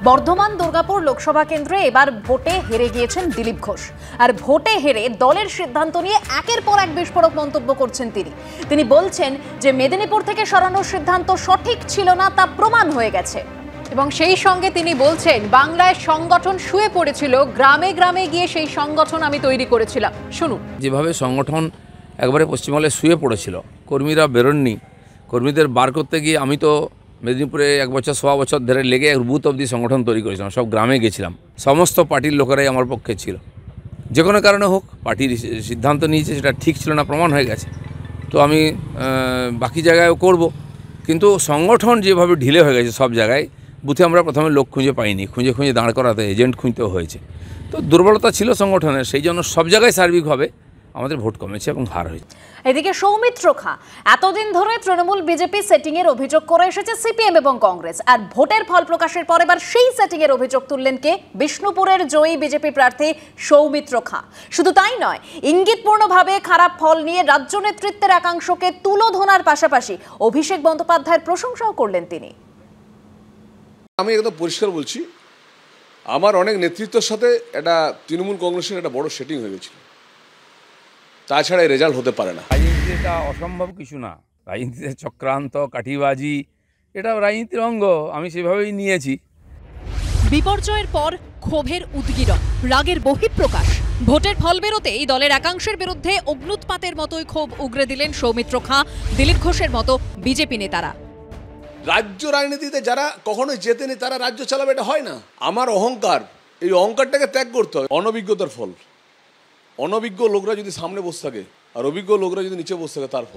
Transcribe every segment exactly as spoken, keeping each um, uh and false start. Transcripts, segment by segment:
বর্ধমান দুর্গাপুর লোকসভা কেন্দ্রে এবার ভোটে হেরে গিয়েছেন দিলীপ ঘোষ। আর ভোটে হেরে দলের সিদ্ধান্ত নিয়ে একের পর এক বিস্ফোরক মন্তব্য করছেন তিনি। তিনি বলছেন যে মেদিনীপুর থেকে সরানোর সিদ্ধান্ত সঠিক ছিল না, তা প্রমাণ হয়ে গেছে। এবং সেই সঙ্গে তিনি বলছেন বাংলায় সংগঠন শুয়ে পড়েছিল, গ্রামে গ্রামে গিয়ে সেই সংগঠন আমি তৈরি করেছিলাম। শুনুন। যেভাবে সংগঠন একবারে পশ্চিমবঙ্গে শুয়ে পড়েছিল, কর্মীরা বেরোননি, কর্মীদের বার করতে গিয়ে আমি তো মেদিনীপুরে এক বছর সোয়া বছর ধরে লেগে বুথ অবধি সংগঠন তৈরি করেছিলাম, সব গ্রামে গেছিলাম, সমস্ত পার্টির লোকেরাই আমার পক্ষে ছিল। যে কোনো কারণে হোক পার্টির সিদ্ধান্ত নিয়েছে সেটা ঠিক ছিল না, প্রমাণ হয়ে গেছে। তো আমি বাকি জায়গায়ও করব, কিন্তু সংগঠন যেভাবে ঢিলে হয়ে গেছে সব জায়গায়, বুথে আমরা প্রথমে লোক খুঁজে পাইনি, খুঁজে খুঁজে দাঁড় করাতে এজেন্ট খুঁজতেও হয়েছে। তো দুর্বলতা ছিল সংগঠনের, সেই জন্য সব জায়গায় সার্বিকভাবে আমাদের ভোট কমেছে এবং হার হয়েছে। এদিকে সৌমিত্র খা এতদিন ধরে তৃণমূল বিজেপি সেটিং এর অভিযোগ করে এসেছে সিপিএম এবং কংগ্রেস। আর ভোটের ফল প্রকাশের পর এবার সেই সেটিং এর অভিযোগ তুললেন কে? বিষ্ণুপুরের জয়ী বিজেপি প্রার্থী সৌমিত্র খা। শুধু তাই নয়, ইঙ্গিতপূর্ণভাবে খারাপ ফল নিয়ে রাজ্য নেতৃত্বের একাংশকে তুলোধনার পাশাপাশি অভিষেক বন্দ্যোপাধ্যায়ের প্রশংসাও করলেন তিনি। আমি একদম পরিষ্কার বলছি, আমার অনেক নেতৃত্বের সাথে এটা তৃণমূল কংগ্রেসের একটা বড় সেটিং হয়ে গেছিল, তাছাড়া এই রেজাল্ট হতে পারে না। রাজনীতিতে এটা অসম্ভব কিছু না, রাজনীতিতে চক্রান্ত কাঠিবাজি এটা রাজনীতির অঙ্গ, আমি সেভাবেই নিয়েছি। বিপর্যয়ের পর ক্ষোভের উদ্গীরণ, রাগের বহিঃপ্রকাশ। ভোটের ফল বেরোতেই দলের একাংশের বিরুদ্ধে অগ্নুৎপাতের মতোই ক্ষোভ উগরে দিলেন সৌমিত্র খা, দিলীপ ঘোষের মতো বিজেপি নেতারা। রাজ্য রাজনীতিতে যারা কখনোই জেতেনি তারা রাজ্য চালাবে, এটা হয় না। আমার অহংকার, এই অহংকারটাকে ত্যাগ করতে হয়। অনভিজ্ঞতার ফল। অনভিজ্ঞ লোকরা যদি সামনে বসে থাকে আর অভিজ্ঞ লোকরা যদি নিচে বসে থাকে তার ফল।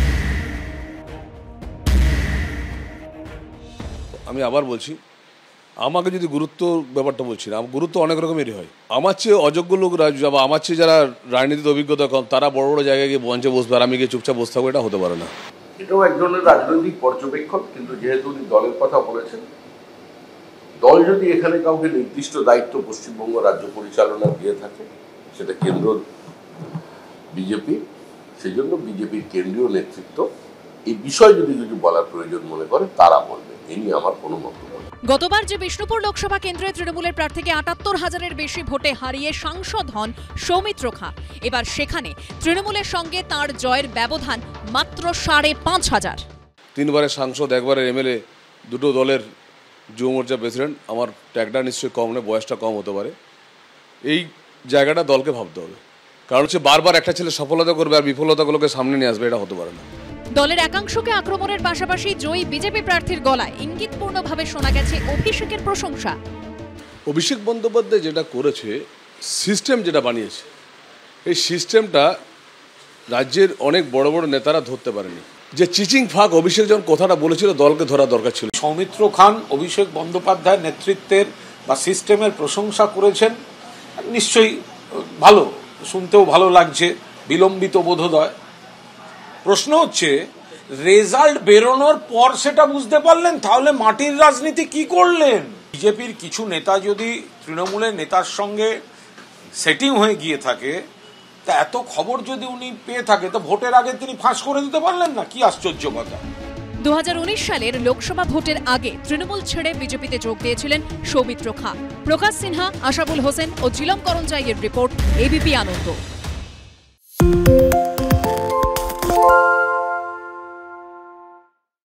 আমি আবার বলছি, আমাকে যদি গুরুত্ব ব্যাপারটা বলছি না, গুরুত্ব অনেক রকমেরই হয়। আমার চেয়ে অযোগ্য লোকরা বা আমার চেয়ে যারা রাজনীতিতে অভিজ্ঞতা কম তারা বড় বড় জায়গায় গিয়ে মঞ্চে বসবে আর আমি গিয়ে চুপচাপ বসে থাকবো, এটা হতে পারে না। এটাও এক ধরনের রাজনৈতিক পর্যবেক্ষণ, কিন্তু যেহেতু উনি দলের কথা বলেছেন, দল যদি এখানে কাউকে নির্দিষ্ট দায়িত্ব পশ্চিমবঙ্গ রাজ্য পরিচালনা দিয়ে থাকে, সেটা কেন্দ্র বিজেপি, সেই জন্য বিজেপির কেন্দ্রীয় নেতৃত্ব এই বিষয় যদি কিছু বলার প্রয়োজন মনে করে তারা বলবে, এ নিয়ে আমার কোনো মন্তব্য। গতবার যে বিষ্ণুপুর লোকসভা কেন্দ্রে তৃণমূলের প্রার্থীকে আটাত্তর হাজারের বেশি ভোটে হারিয়ে সাংসদ হন সৌমিত্র খা, এবার সেখানে তৃণমূলের সঙ্গে তার জয়ের ব্যবধান মাত্র সাড়ে পাঁচ হাজার। তিনবারের সাংসদ, একবারের এমএলএ, দুটো দলের যুব মোর্চা প্রেসিডেন্ট, আমার ট্যাগটা নিশ্চয়ই কম নয়, বয়সটা কম হতে পারে। এই জায়গাটা দলকে ভাবতে হবে, কারণ হচ্ছে বারবার একটা ছেলে সফলতা করবে আর বিফলতাগুলোকে সামনে নিয়ে আসবে, এটা হতে পারে না। দলের একাংশকে আক্রমণের পাশাপাশি জয়ী বিজেপি প্রার্থীর গলায় ইঙ্গিতপূর্ণভাবে শোনা গেছে অভিষেকের প্রশংসা। অভিষেক বন্দ্যোপাধ্যায় যেটা করেছে, সিস্টেম যেটা বানিয়েছে, এই সিস্টেমটা রাজ্যের অনেক বড় বড় নেতারা ধরতে পারেনি। যে চিচিং ফাঁক অভিষেক যখন কথাটা বলেছিল, দলকে ধরা দরকার ছিল। সৌমিত্র খান অভিষেক বন্দ্যোপাধ্যায়ের নেতৃত্বের বা সিস্টেমের প্রশংসা করেছেন, নিশ্চয়ই ভালো, শুনতেও ভালো লাগছে, বিলম্বিত বোধোদয়। প্রশ্ন হচ্ছে, রেজাল্ট বেরোনোর পর সেটা বুঝতে পারলেন, তাহলে মাটির রাজনীতি কি করলেন? বিজেপির কিছু নেতা যদি তৃণমূলের নেতার সঙ্গে সেটিং হয়ে গিয়ে থাকে, তা এত খবর যদি উনি পেয়ে থাকে, তো ভোটের আগে তিনি ফাঁস করে দিতে পারলেন না? কি আশ্চর্য কথা। দু হাজার উনিশ সালের লোকসভা ভোটের আগে তৃণমূল ছেড়ে বিজেপিতে যোগ দিয়েছিলেন সৌমিত্র খা। প্রকাশ সিনহা, আশাবুল হোসেন ও জিলম করঞ্জাইয়ের রিপোর্ট, এবিপি আনন্দ।